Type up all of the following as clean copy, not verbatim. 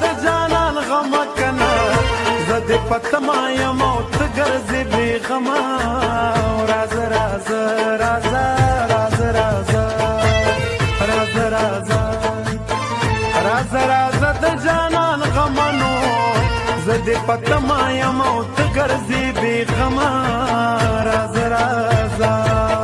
د جانان غم کنه زه دې په تمه یم او ته ګرځې بې غمه راځه راځه راځه راځه راځه راځه راځه راځه راځه د جانان غمنو زه دې په تمه یم او ته ګرځې بې غمه راځه راځه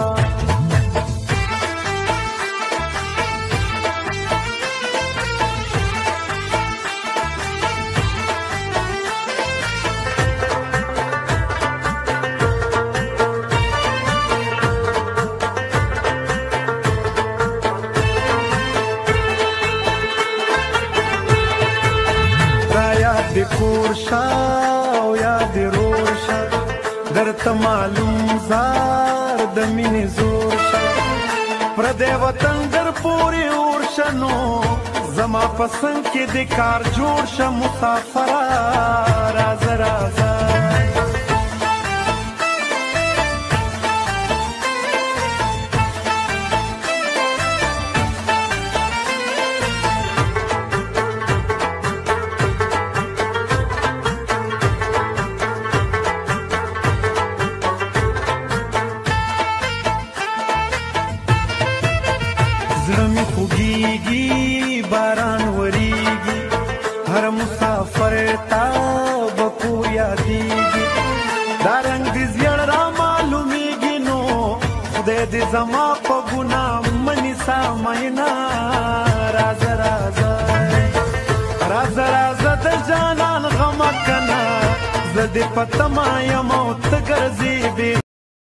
د کور شا او یا د رور شا درته معلوم زار د مینې زور شا پردی وطن در پورې اور شه نو زما پسند کې د کار جوړ شه مسافره راځه راځه زړه مې خوږېږي باران ورېږي هر مسافر تا به پو یادېږي دا رنګ د زیړ را معلومېږي نو خدای دې زما په ګناه منیسه مینا راځه راځه راځه راځه د جانان غمه کنه زه دې په تمه یم او ته ګرځې بې